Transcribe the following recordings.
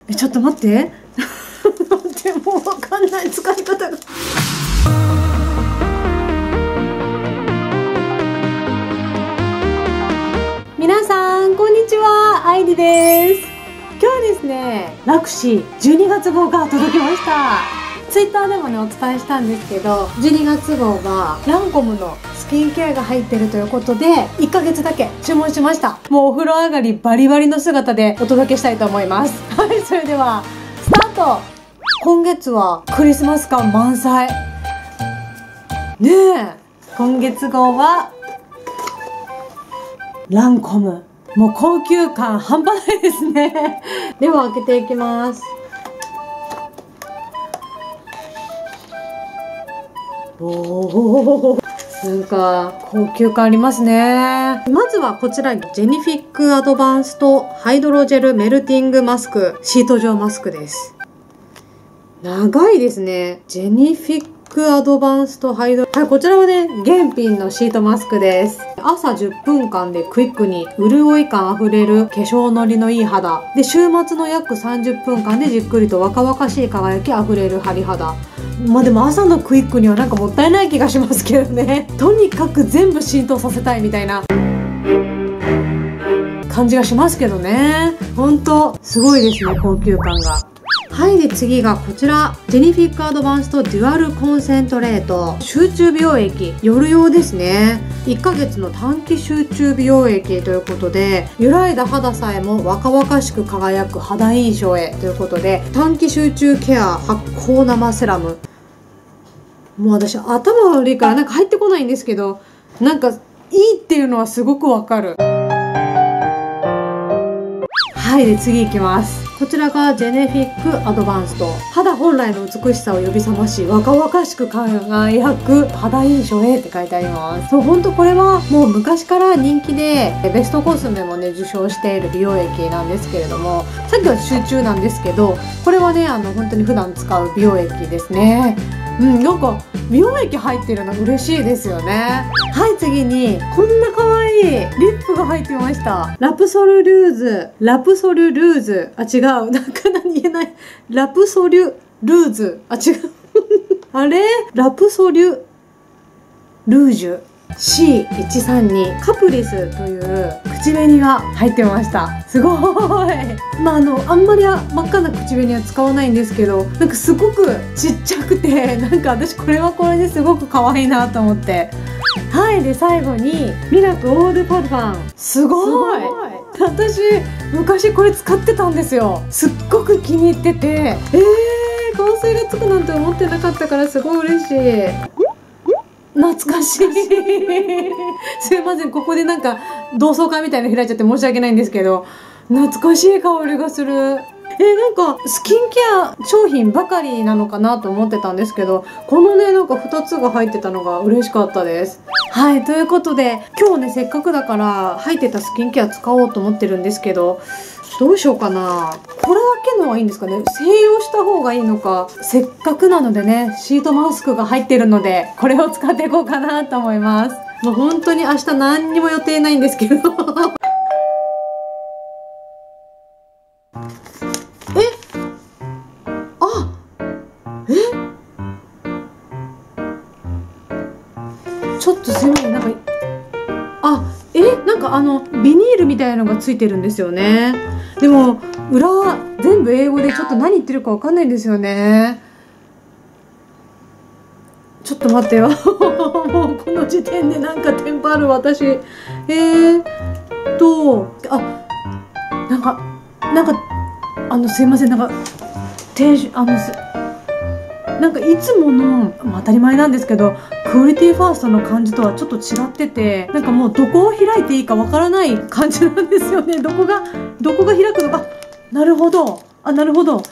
ちょっと待って。待って、もうわかんない使い方が。皆さんこんにちは、アイリです。今日はですね、ラクシー12月号が届きました。ツイッターでもねお伝えしたんですけど、12月号はランコムのスキンケアが入ってるということで1ヶ月だけ注文しました。もうお風呂上がりバリバリの姿でお届けしたいと思います。はい、それではスタート。今月はクリスマス感満載ねえ。今月号はランコム、もう高級感半端ないですね。では開けていきます。おお、なんか高級感ありますね。まずはこちらジェニフィックアドバンストハイドロジェルメルティングマスク、シート状マスクです。長いですね。ジェニフィックアドバンストハイドロ、はい、こちらはね原品のシートマスクです。朝10分間でクイックに潤い感あふれる化粧のりのいい肌で、週末の約30分間でじっくりと若々しい輝きあふれるハリ肌。まあでも朝のクイックにはなんかもったいない気がしますけどね。とにかく全部浸透させたいみたいな感じがしますけどね。ほんとすごいですね、高級感が。はい、で次がこちらジェニフィックアドバンストデュアルコンセントレート集中美容液、夜用ですね。1ヶ月の短期集中美容液ということで、揺らいだ肌さえも若々しく輝く肌印象へということで、短期集中ケア発酵生セラム。もう私頭悪いからなんか入ってこないんですけど、なんかいいっていうのはすごくわかる。はい、で次いきます。こちらがジェネフィックアドバンスト、肌本来の美しさを呼び覚まし若々しく輝く肌印象へって書いてあります。そう、ほんとこれはもう昔から人気でベストコスメもね受賞している美容液なんですけれども、さっきは集中なんですけど、これはね本当に普段使う美容液ですね。なんか美容液入ってるの嬉しいですよね。はい、次にこんな可愛いリップが入ってました。ラプソルルーズ、ラプソルルーズ、あ違う、なんか何言えない、ラプソリュルーズ、あ違うあれ、ラプソリュルージュ C132 カプリスという口紅が入ってました。すごーい。あんまり真っ赤な口紅は使わないんですけど、なんかすごくちっちゃくて、なんか私これはこれですごく可愛いなと思って。はい、で最後にミラクオールパルファン。すごい。私昔これ使ってたんですよ。すっごく気に入ってて、香水がつくなんて思ってなかったからすごい嬉しい。懐かしいすいません、ここでなんか同窓会みたいなの開いちゃって申し訳ないんですけど、懐かしい香りがする。なんかスキンケア商品ばかりなのかなと思ってたんですけど、このねなんか2つが入ってたのが嬉しかったです。はい、ということで今日ねせっかくだから入ってたスキンケア使おうと思ってるんですけど、どうしようかな。これだけのはいいんですかね。併用した方がいいのか。せっかくなのでねシートマスクが入ってるのでこれを使っていこうかなと思います。もう本当に明日何にも予定ないんですけどちょっとすいません、なんかなんかビニールみたいなのがついてるんですよね。でも裏全部英語でちょっと何言ってるかわかんないんですよね。ちょっと待ってよもうこの時点でなんかテンパる私。なんかすいません、なんかなんかいつもの、当たり前なんですけどクオリティファーストの感じとはちょっと違ってて、なんかもうどこを開いていいかわからない感じなんですよね。どこが開くのか。なるほど、なるほど。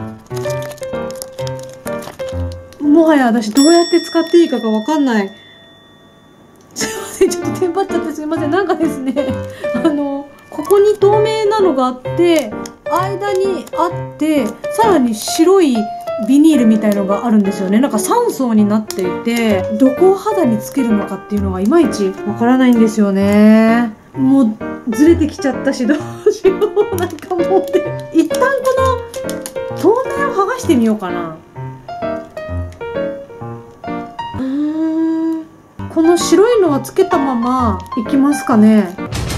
もはや私どうやって使っていいかがわかんない。すいません、ちょっとテンパっちゃってすいません。なんかですねここに透明なのがあって間にあってさらに白いビニールみたいのがあるんですよね。なんか3層になっていて、どこを肌につけるのかっていうのがいまいちわからないんですよね。もうずれてきちゃったしどうしよう。なんかもう一旦この剥がしてみようかな。この白いのはつけたままいきますかね。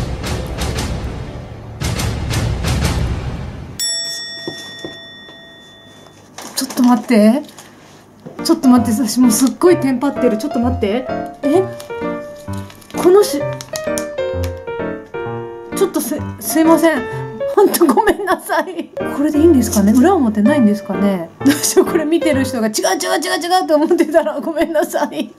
ちょっと待って、ちょっと待って、私もうすっごいテンパってる。ちょっと待って、このちょっとすいません、ほんとごめんなさい。これでいいんですかね。裏表ないんですかね。どうしよう、これ見てる人が違うと思ってたらごめんなさい。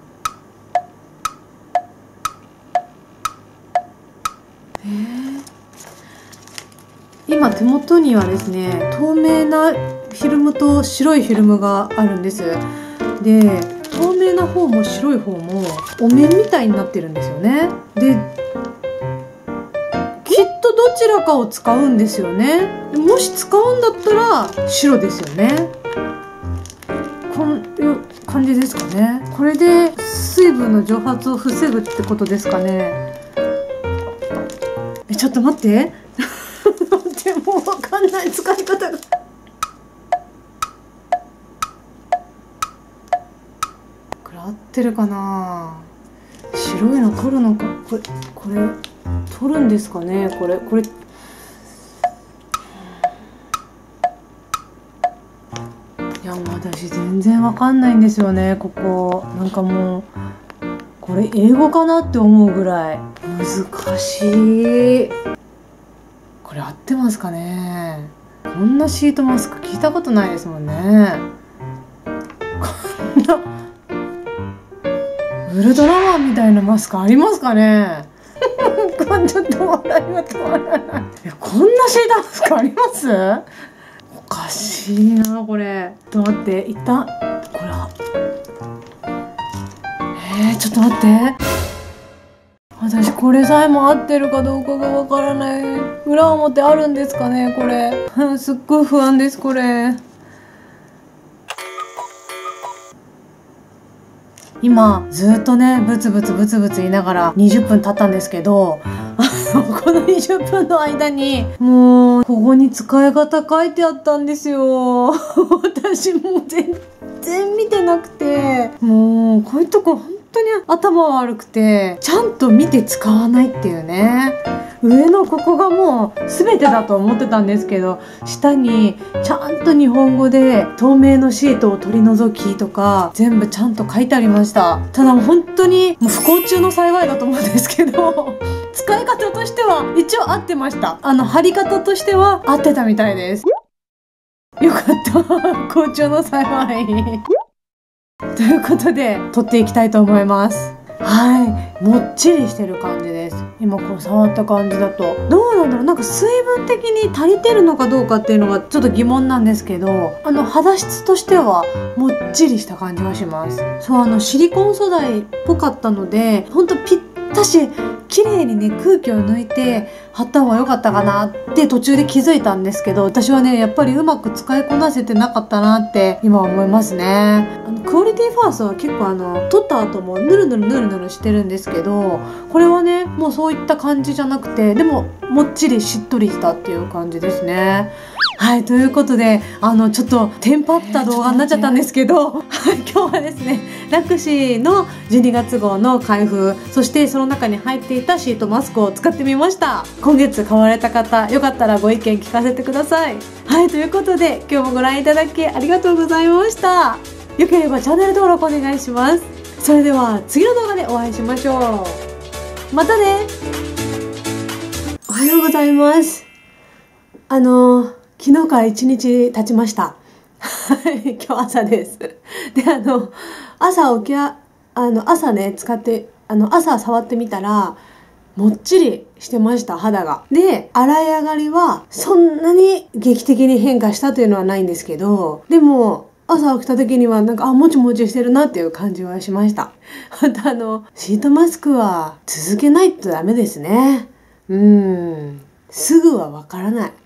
今手元にはですね、透明なフィルムと白いフィルムがあるんです。で、透明な方も白い方もお面みたいになってるんですよね。で、きっとどちらかを使うんですよね。もし使うんだったら白ですよね。こういう感じですかね。これで水分の蒸発を防ぐってことですかね。ちょっと待ってもう分かんない、使い方が。これ合ってるかな。白いの取るのか、これ取るんですかね。これいや、もう私全然分かんないんですよね。ここなんかもうこれ英語かなって思うぐらい難しい。これ合ってますかね。こんなシートマスク聞いたことないですもんね。こんなウルトラマンみたいなマスクありますかね。ちょっと笑いが止まらない。こんなシートマスクあります？おかしいなこれ。ちょっと待って、一旦これちょっと待って。私これさえも合ってるかどうかがわからない。裏表あるんですかねこれ。すっごい不安ですこれ。今ずっとねブツブツ言いながら20分経ったんですけど、この20分の間にもうここに使い方書いてあったんですよ。私もう全然見てなくて、もうこういうとこ本当に頭悪くてちゃんと見て使わないっていうね。上のここがもう全てだと思ってたんですけど、下にちゃんと日本語で透明のシートを取り除きとか全部ちゃんと書いてありました。ただ本当にもう不幸中の幸いだと思うんですけど、使い方としては一応合ってました。貼り方としては合ってたみたいです。よかった不幸中の幸い。ということで取っていきたいと思います。はい、もっちりしてる感じです。今こう触った感じだとどうなんだろう。なんか水分的に足りてるのかどうかっていうのがちょっと疑問なんですけど、肌質としてはもっちりした感じがします。そうシリコン素材っぽかったので、ほんとぴったし綺麗にね空気を抜いて貼った方が良かったかなって途中で気づいたんですけど、私はねやっぱりうまく使いこなせてなかったなって今思いますね。クオリティファーストは結構取った後もヌルヌルしてるんですけど、これはねもうそういった感じじゃなくて、でももっちりしっとりしたっていう感じですね。はい、ということでちょっとテンパった動画になっちゃったんですけど、今日はですねラクシーの12月号の開封、そしてその中に入っていたシートマスクを使ってみました。今月買われた方よかったらご意見聞かせてください。はい、ということで今日もご覧いただきありがとうございました。よければチャンネル登録お願いします。それでは次の動画でお会いしましょう。またね。おはようございます。昨日から1日経ちました。今日朝です。で、朝ね、使って、朝触ってみたら、もっちりしてました、肌が。で、洗い上がりは、そんなに劇的に変化したというのはないんですけど、でも、朝起きた時には、なんか、もちもちしてるなっていう感じはしました。またシートマスクは続けないとダメですね。すぐはわからない。